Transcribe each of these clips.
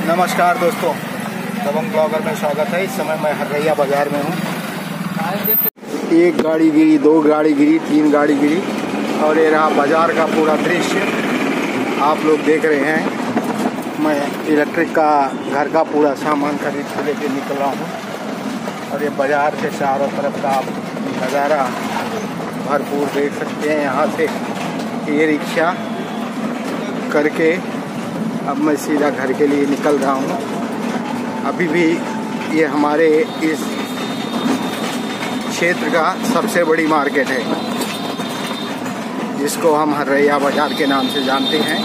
नमस्कार दोस्तों, दबंग ब्लॉगर में स्वागत है। इस समय मैं हररैया बाजार में हूँ। एक गाड़ी गिरी, दो गाड़ी गिरी, तीन गाड़ी गिरी और ये रहा बाजार का पूरा दृश्य आप लोग देख रहे हैं। मैं इलेक्ट्रिक का घर का पूरा सामान खरीद के लेके निकल रहा हूँ और ये बाजार के चारों तरफ का आप नज़ारा भरपूर देख सकते हैं। यहाँ से ये रिक्शा करके अब मैं सीधा घर के लिए निकल रहा हूँ। अभी भी ये हमारे इस क्षेत्र का सबसे बड़ी मार्केट है, जिसको हम हररैया बाजार के नाम से जानते हैं।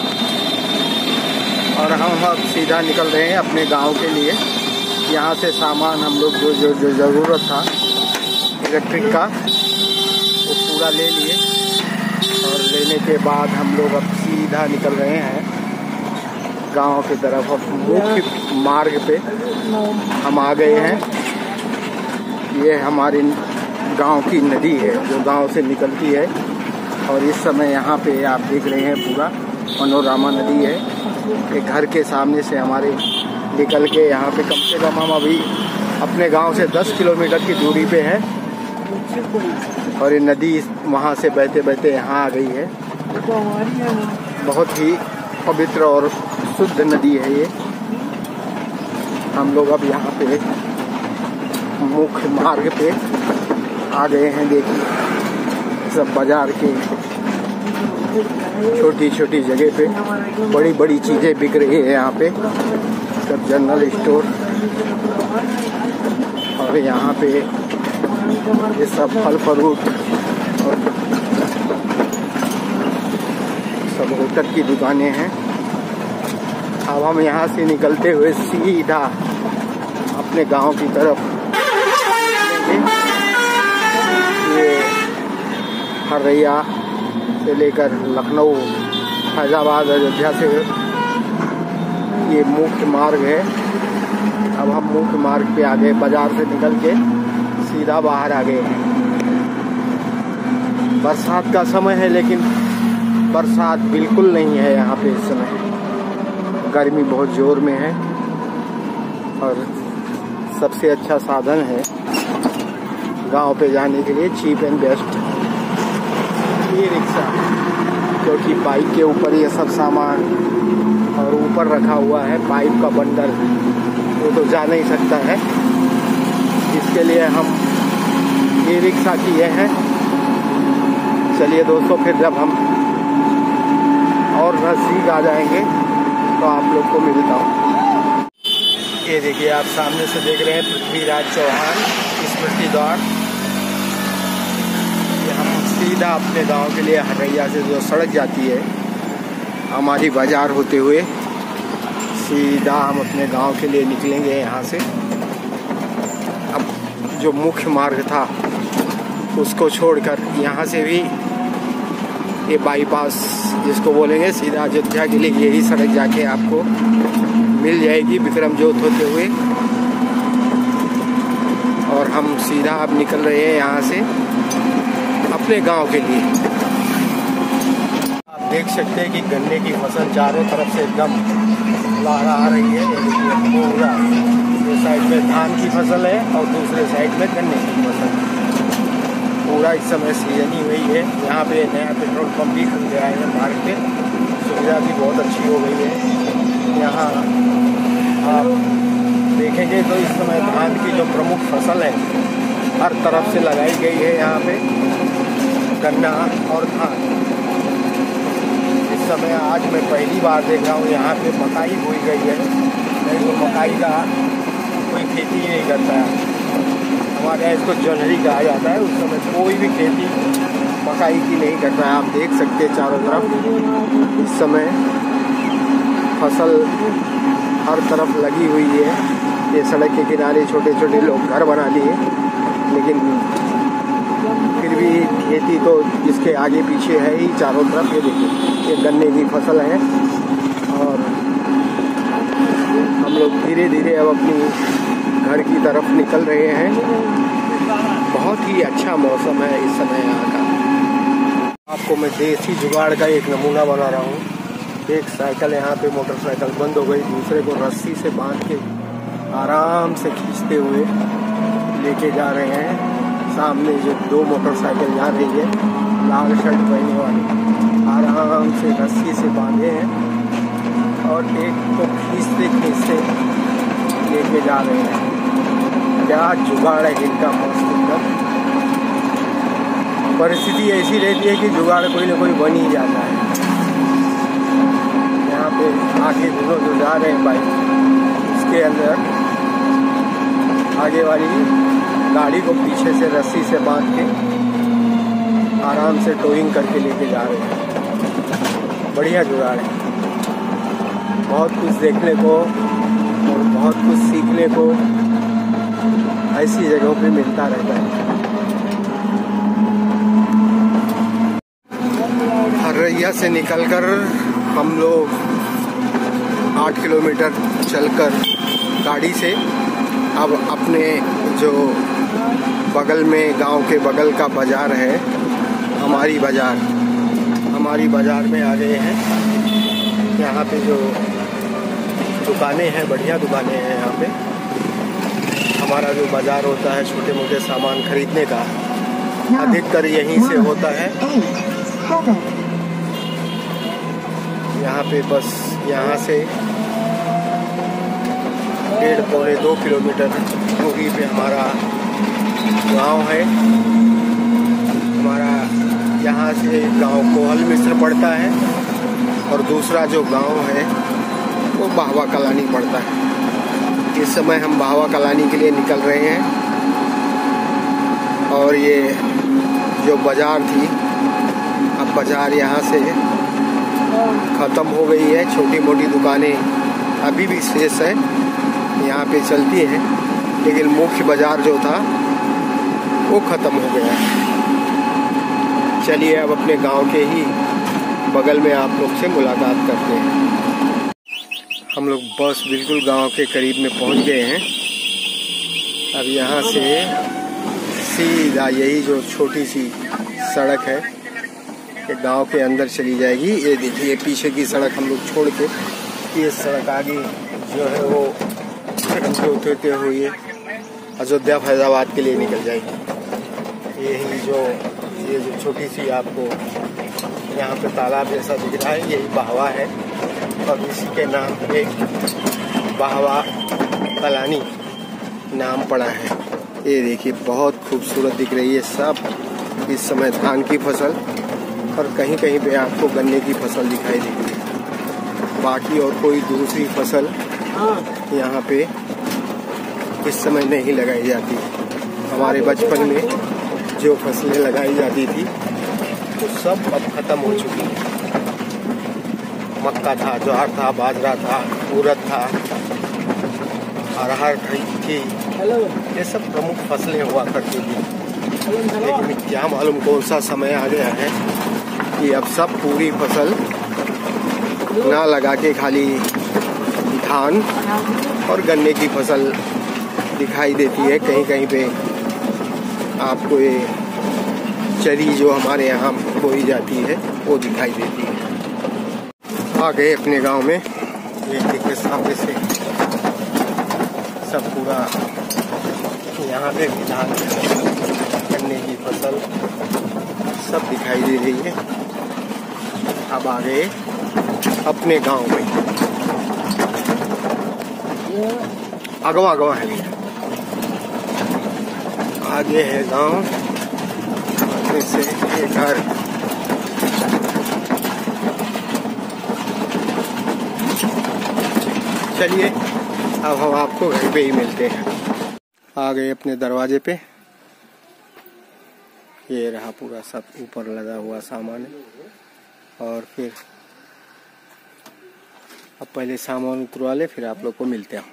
और हम अब सीधा निकल रहे हैं अपने गांव के लिए। यहाँ से सामान हम लोग जो ज़रूरत था इलेक्ट्रिक का वो पूरा ले लिए और लेने के बाद हम लोग अब सीधा निकल रहे हैं गांव की तरफ। अब मुख्य मार्ग पे हम आ गए हैं। ये हमारी गांव की नदी है जो गांव से निकलती है और इस समय यहाँ पे आप देख रहे हैं पूरा मनोरमा नदी है। ये घर के सामने से हमारे निकल के यहाँ पे कम से कम हम अभी अपने गांव से 10 किलोमीटर की दूरी पे है और ये नदी वहाँ से बहते बहते यहाँ आ गई है। बहुत ही पवित्र और शुद्ध नदी है ये। हम लोग अब यहाँ पे मुख्य मार्ग पे आ गए हैं। देखिए सब बाजार के छोटी छोटी जगह पे बड़ी बड़ी चीज़ें बिक रही है। यहाँ पे सब जनरल स्टोर और यहाँ पे ये सब फल फ्रूट और सब होटल की दुकानें हैं। अब हम यहाँ से निकलते हुए सीधा अपने गांव की तरफ ये हररैया से लेकर लखनऊ, फैजाबाद, अयोध्या से ये मुख्य मार्ग है। अब हम मुख्य मार्ग पे आ गए। बाजार से निकल के सीधा बाहर आ गए हैं। बरसात का समय है लेकिन बरसात बिल्कुल नहीं है यहाँ पे इस समय। गर्मी बहुत जोर में है और सबसे अच्छा साधन है गांव पे जाने के लिए चीप एंड बेस्ट ये रिक्शा, क्योंकि बाइक के ऊपर ये सब सामान और ऊपर रखा हुआ है पाइप का बंडल, वो तो जा नहीं सकता है। इसके लिए हम ये रिक्शा किए हैं। चलिए दोस्तों, फिर जब हम और नज़दीक आ जाएंगे तो आप लोग को मिलता हूँ। ये देखिए आप सामने से देख रहे हैं पृथ्वीराज चौहान स्मृति द्वार। ये हम सीधा अपने गांव के लिए हररैया से जो सड़क जाती है हमारी बाजार होते हुए सीधा हम अपने गांव के लिए निकलेंगे यहाँ से। अब जो मुख्य मार्ग था उसको छोड़कर यहाँ से भी ये बाईपास जिसको बोलेंगे सीधा अयोध्या के लिए यही सड़क जाके आपको मिल जाएगी विक्रमजोत होते हुए। और हम सीधा अब निकल रहे हैं यहाँ से अपने गांव के लिए। आप देख सकते हैं कि गन्ने की फसल चारों तरफ से एकदम लहरा आ रही है। ये देखिए पूरा एक साइड में धान की फसल है और दूसरे साइड में गन्ने की फसल। पूरा इस समय सीजन ही हुई है। यहाँ पे नया पेट्रोल पंप भी खुल गया है मार्ग पे, सुविधा भी बहुत अच्छी हो गई है। यहाँ आप देखेंगे तो इस समय धान की जो प्रमुख फसल है हर तरफ से लगाई गई है। यहाँ पे गन्ना और धान। इस समय आज मैं पहली बार देख रहा हूँ यहाँ पे मकाई बोई गई है। नहीं तो मकाई का कोई खेती ही नहीं करता है। हमारे यहाँ इसको जोन्हरी कहा जाता है। उस समय कोई भी खेती मकाई की नहीं करता है। आप देख सकते हैं चारों तरफ इस समय फसल हर तरफ लगी हुई है। ये सड़क के किनारे छोटे छोटे लोग घर बना लिए, लेकिन फिर भी खेती तो इसके आगे पीछे है ही चारों तरफ। ये देखिए ये गन्ने की फसल है और हम लोग धीरे धीरे अब अपनी घर की तरफ निकल रहे हैं। बहुत ही अच्छा मौसम है इस समय यहाँ का। आपको मैं देसी जुगाड़ का एक नमूना बना रहा हूँ। एक साइकिल यहाँ पे मोटरसाइकिल बंद हो गई, दूसरे को रस्सी से बांध के आराम से खींचते हुए लेके जा रहे हैं। सामने जो 2 मोटरसाइकिल जा रही है लाल शर्ट पहने वाले, आराम से रस्सी से बांधे हैं और एक को खींचते खींचते लेके जा रहे हैं। क्या जुगाड़ है इनका मस्त एकदम। परिस्थिति ऐसी रहती है कि जुगाड़ कोई ना कोई बन ही जाता है। यहाँ पे आगे दोनों जो जा रहे हैं बाइक, इसके अंदर आगे वाली गाड़ी को पीछे से रस्सी से बांध के आराम से टोइंग करके लेके जा रहे हैं। बढ़िया जुगाड़ है। बहुत कुछ देखने को और बहुत कुछ सीखने को ऐसी जगहों पे मिलता रहता है। हर्रैया से निकलकर हम लोग 8 किलोमीटर चलकर गाड़ी से अब अपने जो बगल में गांव के बगल का बाज़ार है, हमारी बाज़ार में आ गए हैं। यहाँ पे जो दुकानें हैं, बढ़िया दुकानें हैं। यहाँ पे हमारा जो बाज़ार होता है छोटे मोटे सामान खरीदने का, अधिकतर यहीं से होता है। यहाँ पे बस यहाँ से 1.5-2 किलोमीटर दूरी पे हमारा गांव है। हमारा यहाँ से गांव कोहल मिश्र पड़ता है और दूसरा जो गांव है वो बाहवा कलानी पड़ता है। इस समय हम बाहवा कलानी के लिए निकल रहे हैं और ये जो बाज़ार थी, अब बाज़ार यहाँ से ख़त्म हो गई है। छोटी मोटी दुकानें अभी भी शेष है, यहाँ पे चलती हैं, लेकिन मुख्य बाज़ार जो था वो ख़त्म हो गया है। चलिए अब अपने गांव के ही बगल में आप लोग से मुलाकात करते हैं। हम लोग बस बिल्कुल गांव के करीब में पहुंच गए हैं। अब यहाँ से सीधा यही जो छोटी सी सड़क है ये गांव के अंदर चली जाएगी। ये देखिए पीछे की सड़क हम लोग छोड़ के ये सड़क आगे जो है वो होते हुए अयोध्या फैजाबाद के लिए निकल जाएगी। ये जो छोटी सी आपको यहाँ पे तालाब जैसा दिख रहा है, यही बाहवा है और इसी के नाम पे बाहवा कलानी नाम पड़ा है। ये देखिए बहुत खूबसूरत दिख रही है। सब इस समय धान की फसल और कहीं कहीं पे आपको गन्ने की फसल दिखाई देगी। बाकी और कोई दूसरी फसल यहाँ पे इस समय नहीं लगाई जाती। हमारे बचपन में जो फसलें लगाई जाती थी वो सब अब खत्म हो चुकी है। मक्का था, ज्वार था, बाजरा था, उड़द था, अरहर थी, ये सब प्रमुख फसलें हुआ करती थी। लेकिन क्या मालूम कौन सा समय आ गया है कि अब सब पूरी फसल ना लगा के खाली धान और गन्ने की फसल दिखाई देती है। कहीं कहीं पे आपको ये चरी जो हमारे यहाँ बोई जाती है वो दिखाई देती है। आ गए अपने गांव में। ये देखिए सामने से सब पूरा यहाँ पे धान गन्ने की फसल सब दिखाई दे रही है। अब आ गए अपने गांव में। अगवा है, आगे है गांव, आगे से ये घर। चलिए अब हम आपको घर पे ही मिलते हैं। आ गए अपने दरवाजे पे। ये रहा पूरा सब ऊपर लगा हुआ सामान है। और फिर अब पहले सामान उतरवा ले, फिर आप लोग को मिलते हैं।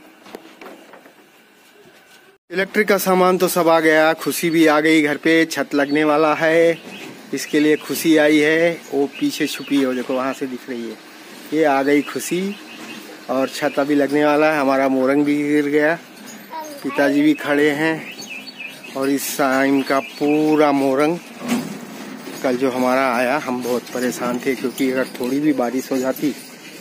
इलेक्ट्रिक का सामान तो सब आ गया। खुशी भी आ गई घर पे। छत लगने वाला है, इसके लिए खुशी आई है। वो पीछे छुपी है, देखो वहाँ से दिख रही है। ये आ गई खुशी और छत अभी लगने वाला है। हमारा मोरंग भी गिर गया, पिताजी भी खड़े हैं और इस टाइम का पूरा मोरंग कल जो हमारा आया, हम बहुत परेशान थे क्योंकि अगर थोड़ी भी बारिश हो जाती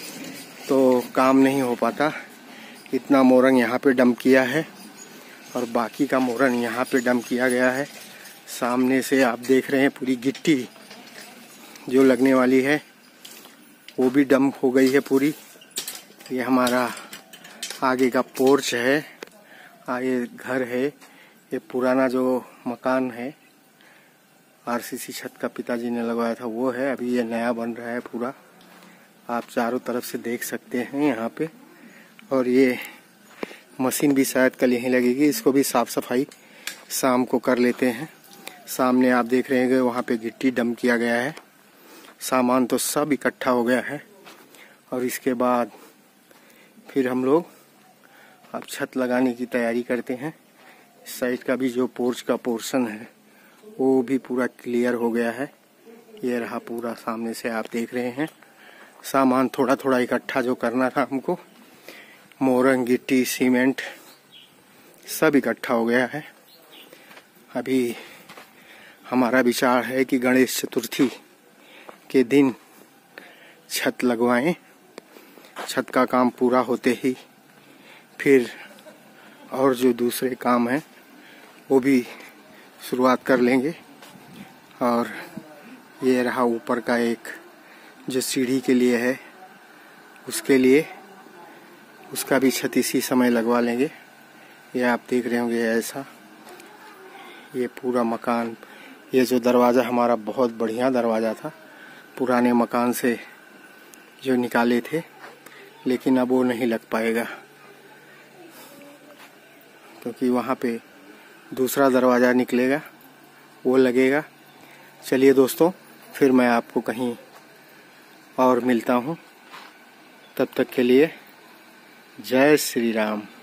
तो काम नहीं हो पाता। इतना मोरंग यहाँ पे डंप किया है और बाकी का मोरंग यहाँ पे डंप किया गया है। सामने से आप देख रहे हैं पूरी गिट्टी जो लगने वाली है वो भी डंप हो गई है पूरी। ये हमारा आगे का पोर्च है, आगे घर है। ये पुराना जो मकान है आरसीसी छत का पिताजी ने लगवाया था वो है। अभी ये नया बन रहा है पूरा, आप चारों तरफ से देख सकते हैं यहाँ पे। और ये मशीन भी शायद कल यहीं लगेगी, इसको भी साफ सफाई शाम को कर लेते हैं। सामने आप देख रहे हैं वहाँ पे गिट्टी डंप किया गया है, सामान तो सब इकट्ठा हो गया है। और इसके बाद फिर हम लोग अब छत लगाने की तैयारी करते हैं। इस साइड का भी जो पोर्च का पोर्शन है वो भी पूरा क्लियर हो गया है। ये रहा पूरा, सामने से आप देख रहे हैं। सामान थोड़ा थोड़ा इकट्ठा जो करना था हमको, मोरंग, गिट्टी, सीमेंट सब इकट्ठा हो गया है। अभी हमारा विचार है कि गणेश चतुर्थी के दिन छत लगवाएं। छत का काम पूरा होते ही फिर और जो दूसरे काम हैं वो भी शुरुआत कर लेंगे। और ये रहा ऊपर का एक जो सीढ़ी के लिए है, उसके लिए उसका भी छत इसी समय लगवा लेंगे। ये आप देख रहे होंगे ऐसा ये पूरा मकान। ये जो दरवाज़ा हमारा बहुत बढ़िया दरवाज़ा था, पुराने मकान से जो निकाले थे, लेकिन अब वो नहीं लग पाएगा क्योंकि वहाँ पे दूसरा दरवाज़ा निकलेगा, वो लगेगा। चलिए दोस्तों, फिर मैं आपको कहीं और मिलता हूँ। तब तक के लिए जय श्री राम।